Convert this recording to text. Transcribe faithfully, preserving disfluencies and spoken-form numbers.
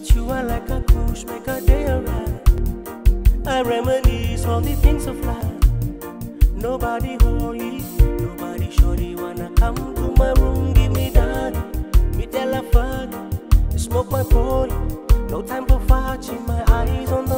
With you I like a kush, make a day alright. I reminisce all the things of life. Nobody holy, nobody shorty wanna come to my room, give me that. Me tell a fuck, smoke my pole. No time for watching, my eyes on the